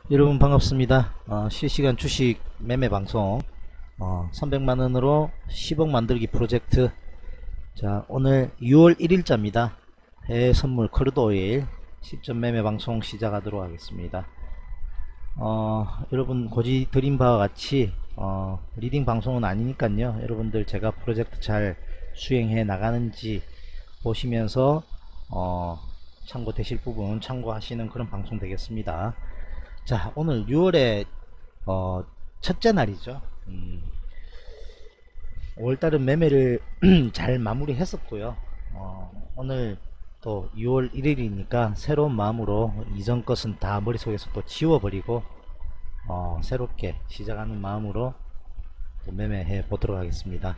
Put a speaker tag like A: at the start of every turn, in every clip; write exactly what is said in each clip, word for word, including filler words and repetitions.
A: 여러분 반갑습니다. 어, 실시간 주식 매매 방송 어, 삼백만원으로 십억 만들기 프로젝트. 자, 오늘 유월 일일자입니다. 해외 선물 크루드 오일 시점 매매 방송 시작하도록 하겠습니다. 어, 여러분 고지 드린 바와 같이 어, 리딩 방송은 아니니까요. 여러분들 제가 프로젝트 잘 수행해 나가는지 보시면서 어, 참고되실 부분 참고하시는 그런 방송 되겠습니다. 자, 오늘 유월의 어, 첫째 날이죠. 음, 오월달은 매매를 잘 마무리 했었고요. 어, 오늘 또 유월 일일이니까 새로운 마음으로 이전 것은 다 머릿속에서 또 지워버리고 어, 새롭게 시작하는 마음으로 또 매매해 보도록 하겠습니다.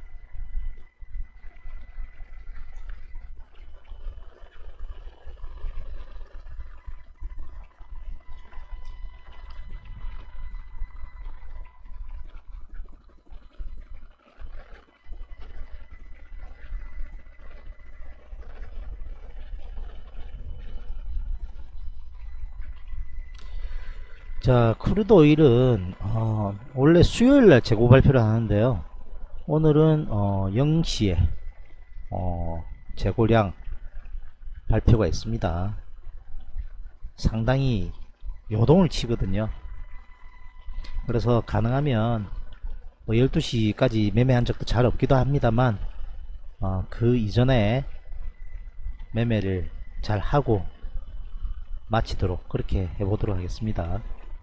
A: 자, 크루드 오일은 어, 원래 수요일날 재고 발표를 하는데요. 오늘은 어, 영 시에 어, 재고량 발표가 있습니다. 상당히 요동을 치거든요. 그래서 가능하면 뭐 열두 시까지 매매한 적도 잘 없기도 합니다만 어, 그 이전에 매매를 잘 하고 마치도록 그렇게 해보도록 하겠습니다.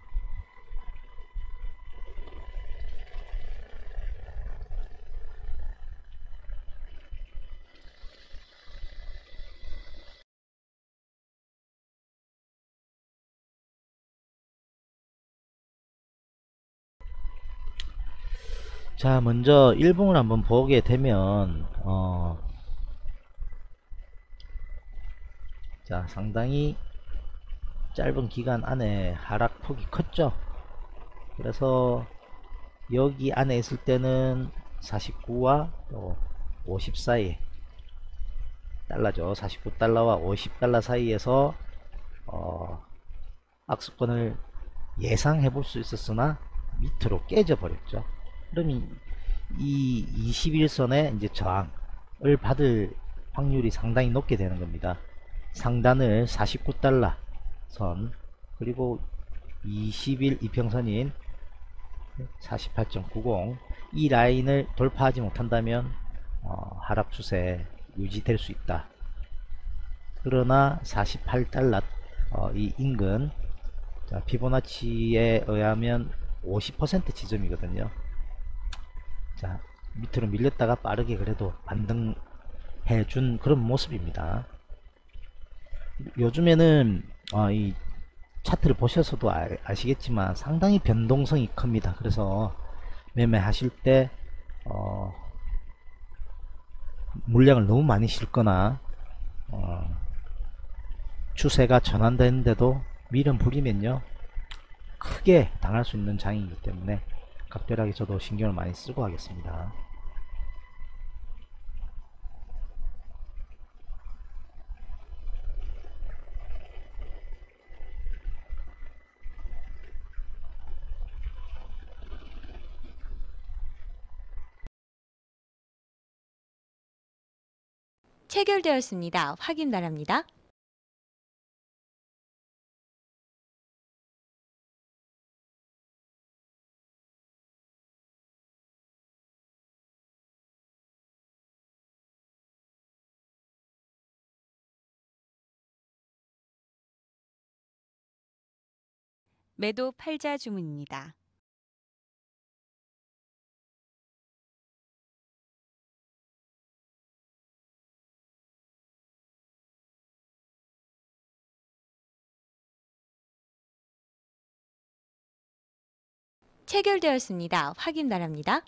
A: 자, 먼저 일봉을 한번 보게 되면 어, 자, 상당히 짧은 기간 안에 하락폭이 컸죠. 그래서 여기 안에 있을 때는 사십구와 또 오십 사이 달러죠. 사십구 달러와 오십 달러 사이에서 어, 악수권을 예상해 볼 수 있었으나 밑으로 깨져 버렸죠. 그러면 이 이십일 선의 이제 저항을 받을 확률이 상당히 높게 되는 겁니다. 상단을 사십구 달러 선, 그리고 이십 일 이평선인 사십팔 점 구십, 이 라인을 돌파하지 못한다면 어, 하락 추세 유지될 수 있다. 그러나 사십팔 달러 어, 이 인근, 자, 피보나치에 의하면 오십 퍼센트 지점이거든요. 자, 밑으로 밀렸다가 빠르게 그래도 반등해 준 그런 모습입니다. 요즘에는 어, 이 차트를 보셔서도 아, 아시겠지만 상당히 변동성이 큽니다. 그래서 매매하실 때 어, 물량을 너무 많이 실거나 어, 추세가 전환되는데도 미련 부리면요 크게 당할 수 있는 장이기 때문에 각별하게 저도 신경을 많이 쓰고 하겠습니다.
B: 체결되었습니다. 확인 바랍니다. 매도 팔자 주문입니다. 체결되었습니다. 확인 바랍니다.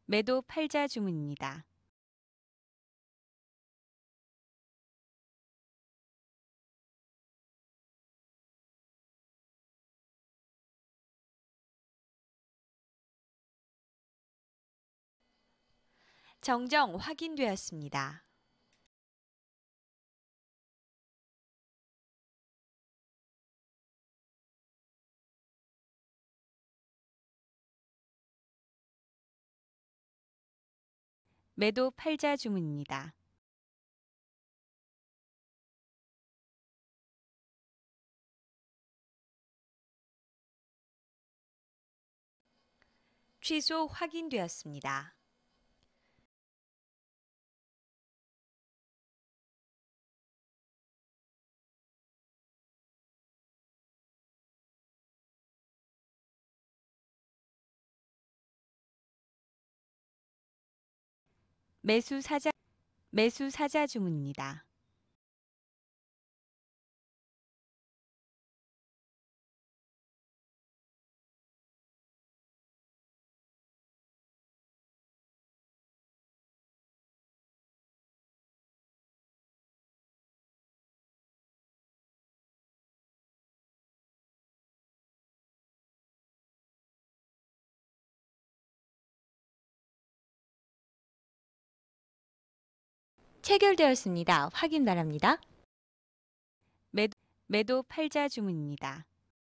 B: 매도 팔자 주문입니다. 정정 확인되었습니다. 매도 팔자 주문입니다. 취소 확인되었습니다. 매수 사자 매수 사자 주문입니다. 체결되었습니다. 확인 바랍니다. 매도, 매도 팔자 주문입니다.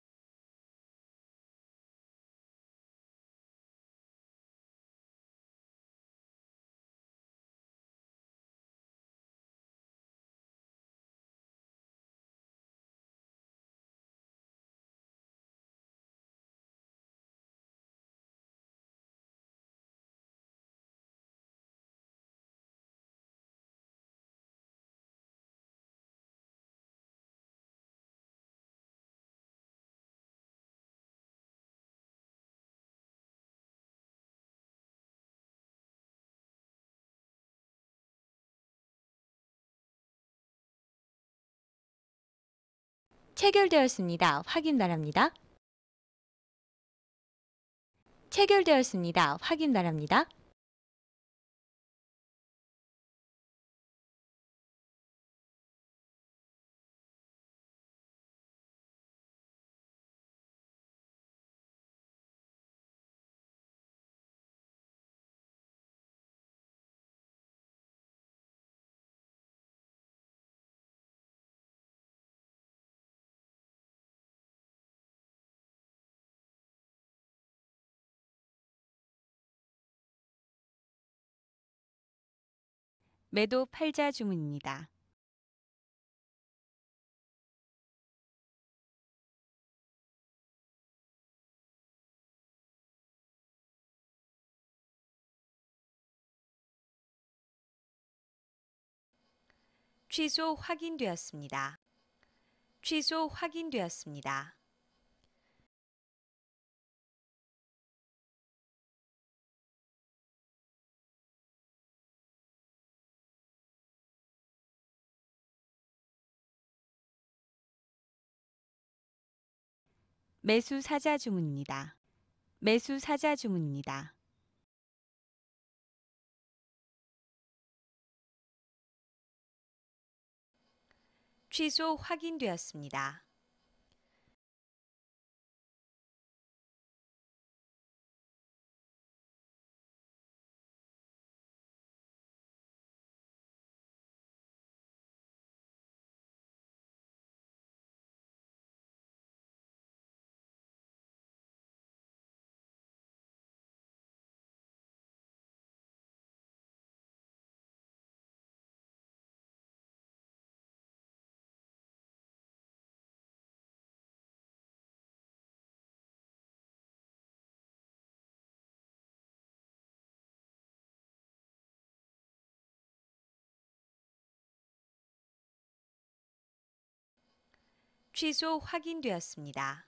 B: 체결되었습니다. 확인 바랍니다. 체결되었습니다. 확인 바랍니다. 매도 팔자 주문입니다. 취소 확인되었습니다. 취소 확인되었습니다. 매수 사자 주문입니다. 매수 사자 주문입니다. 취소 확인되었습니다. 취소 확인되었습니다.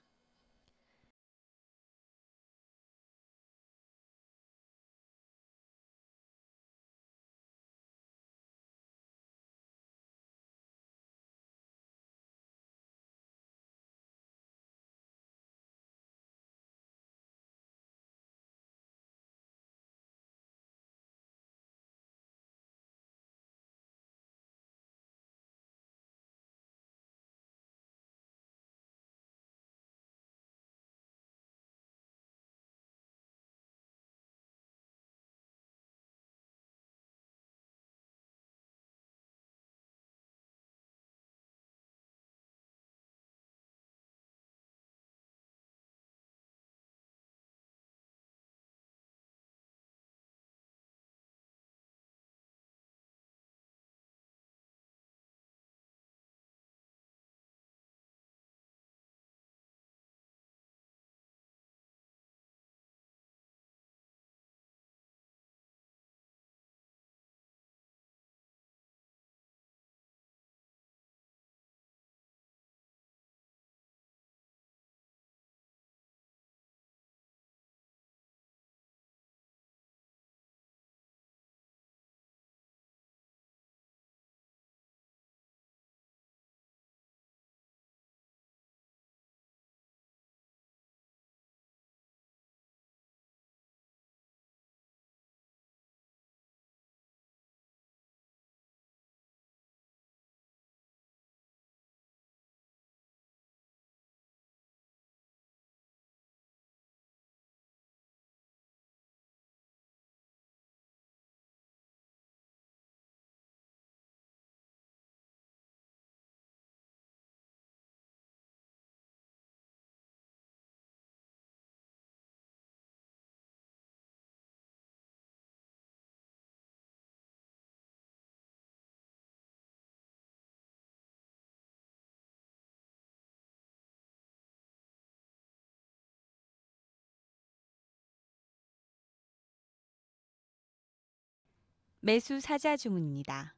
B: 매수 사자 주문입니다.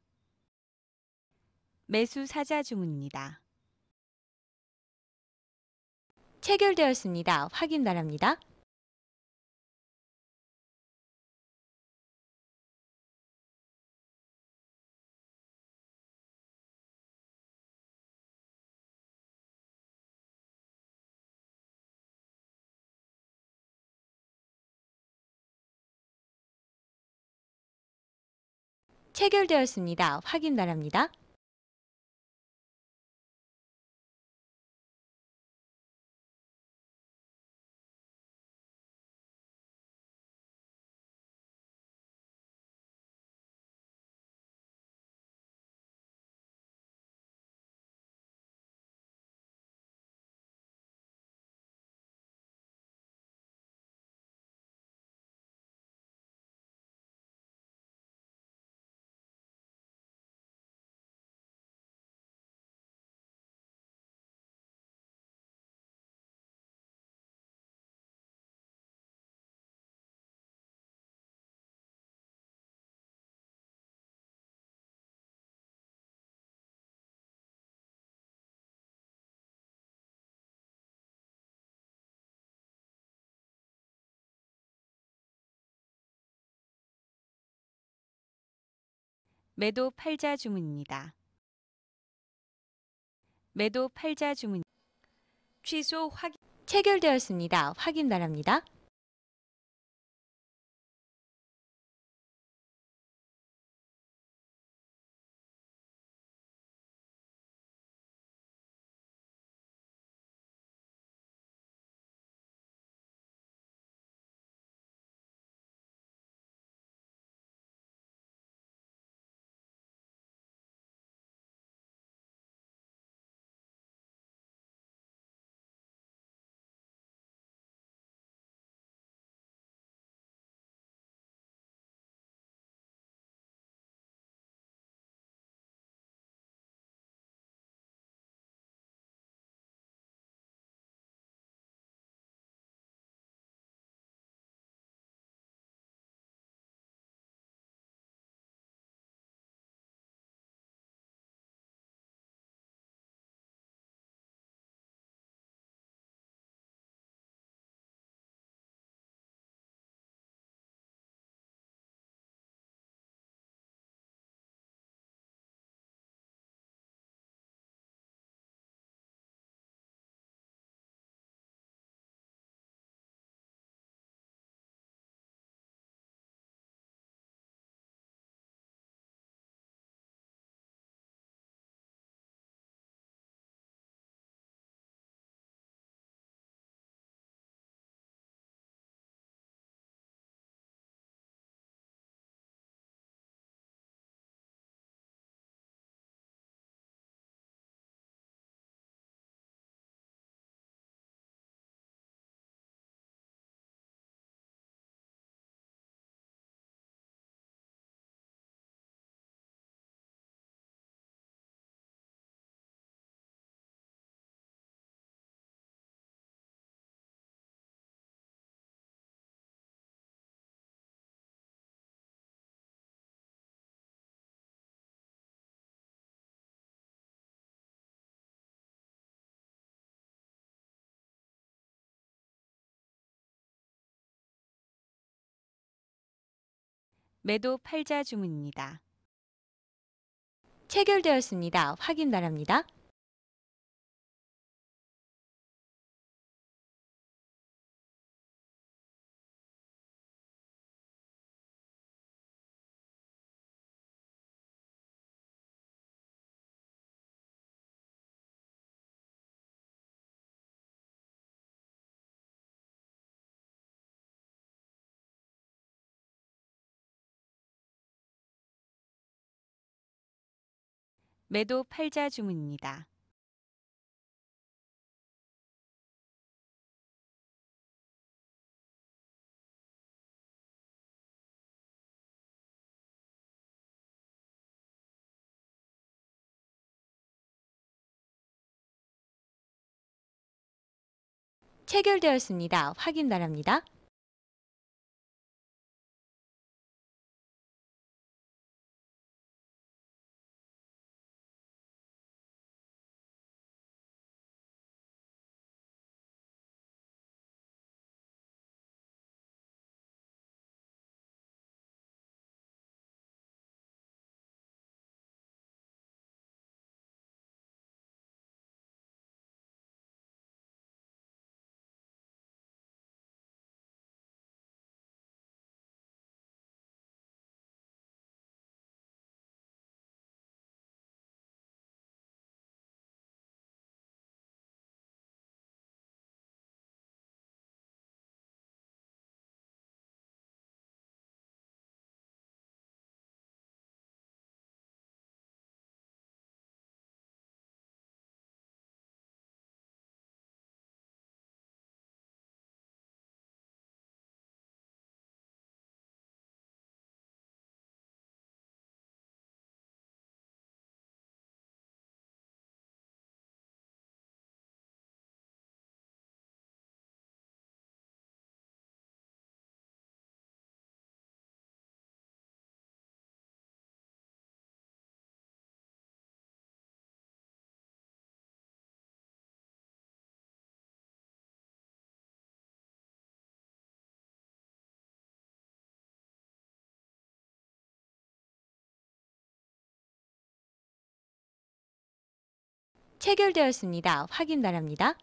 B: 매수 사자 주문입니다.
C: 체결되었습니다. 확인 바랍니다. 체결되었습니다. 확인 바랍니다.
B: 매도 팔자 주문입니다. 매도 팔자 주문. 취소 확인.
C: 체결되었습니다. 확인 바랍니다.
B: 매도 팔자 주문입니다.
C: 체결되었습니다. 확인 바랍니다.
B: 매도 팔자 주문입니다.
C: 체결되었습니다. 확인 바랍니다. 체결되었습니다. 확인 바랍니다.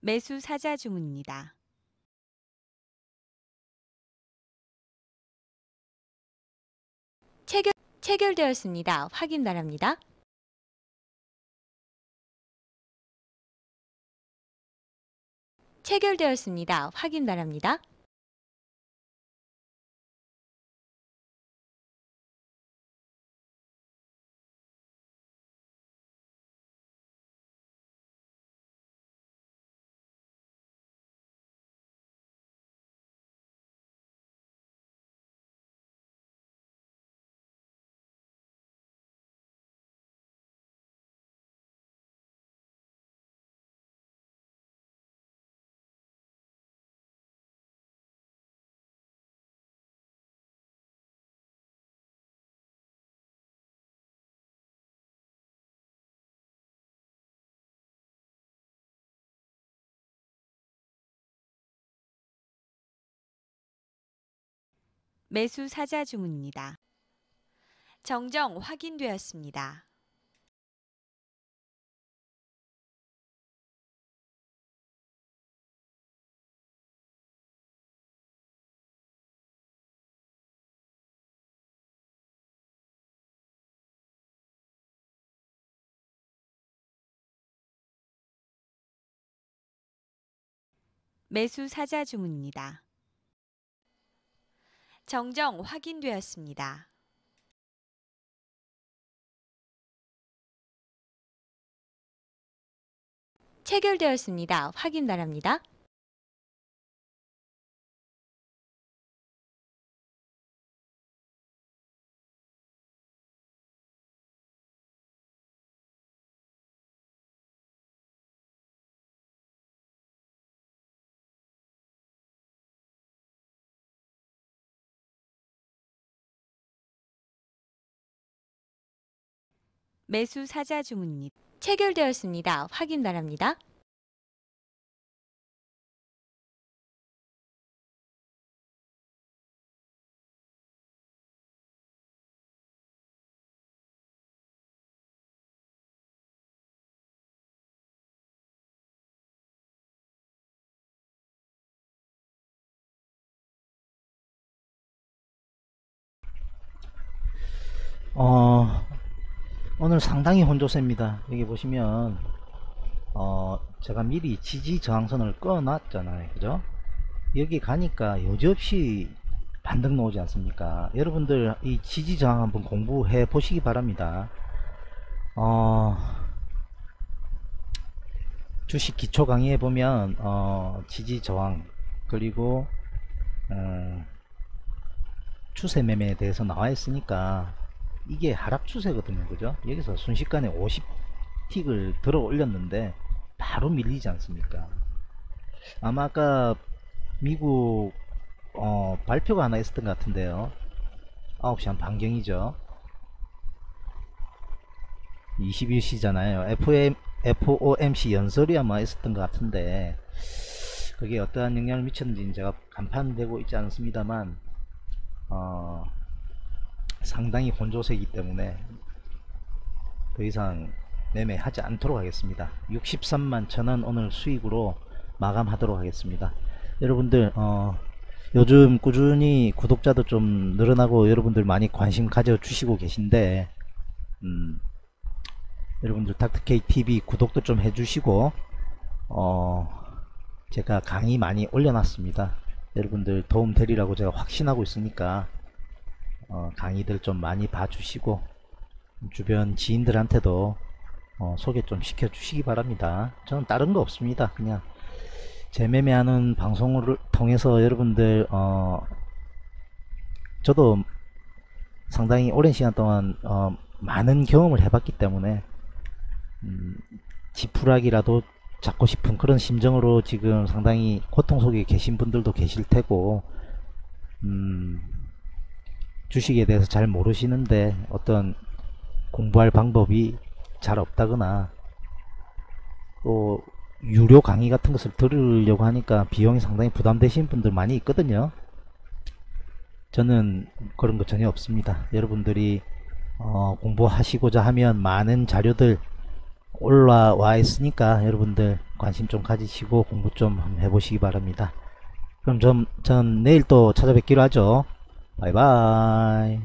B: 매수 사자 주문입니다.
C: 체결, 체결되었습니다. 확인 바랍니다. 체결되었습니다. 확인 바랍니다.
B: 매수 사자 주문입니다. 정정 확인되었습니다. 매수 사자 주문입니다. 정정 확인되었습니다.
C: 체결되었습니다. 확인 바랍니다.
B: 매수 사자 주문입니다.
C: 체결되었습니다. 확인 바랍니다.
A: 어, 오늘 상당히 혼조세입니다. 여기 보시면 어, 제가 미리 지지 저항선을 꺼 놨잖아요. 그죠? 여기 가니까 여지없이 반등 나오지 않습니까? 여러분들 이 지지 저항 한번 공부해 보시기 바랍니다. 어, 주식 기초 강의에 보면 어, 지지 저항 그리고 어, 추세 매매에 대해서 나와 있으니까 이게 하락 추세거든요. 그죠? 여기서 순식간에 오십 틱을 들어 올렸는데 바로 밀리지 않습니까? 아마 아까 미국 어, 발표가 하나 있었던 것 같은데요. 아홉 시 한 반경이죠. 이십일 시잖아요. 에프엠, 에프오엠씨 연설이 아마 있었던 것 같은데 그게 어떠한 영향을 미쳤는지 제가 간판되고 있지 않습니다만 어, 상당히 혼조세이기 때문에 더 이상 매매하지 않도록 하겠습니다. 육십삼만 천원 오늘 수익으로 마감하도록 하겠습니다. 여러분들 어, 요즘 꾸준히 구독자도 좀 늘어나고 여러분들 많이 관심 가져 주시고 계신데 음, 여러분들 닥터케이티비 구독도 좀 해주시고 어, 제가 강의 많이 올려놨습니다. 여러분들 도움 되리라고 제가 확신하고 있으니까 어, 강의들 좀 많이 봐주시고 주변 지인들한테도 어, 소개 좀 시켜주시기 바랍니다. 저는 다른 거 없습니다. 그냥 재매매하는 방송을 통해서 여러분들 어, 저도 상당히 오랜 시간 동안 어, 많은 경험을 해봤기 때문에 음, 지푸라기라도 잡고 싶은 그런 심정으로 지금 상당히 고통 속에 계신 분들도 계실 테고 음, 주식에 대해서 잘 모르시는데 어떤 공부할 방법이 잘 없다거나 또 유료 강의 같은 것을 들으려고 하니까 비용이 상당히 부담되시는 분들 많이 있거든요. 저는 그런 거 전혀 없습니다. 여러분들이 어, 공부하시고자 하면 많은 자료들 올라와 있으니까 여러분들 관심 좀 가지시고 공부 좀 한번 해보시기 바랍니다. 그럼 좀, 전 내일 또 찾아뵙기로 하죠. 바이바이.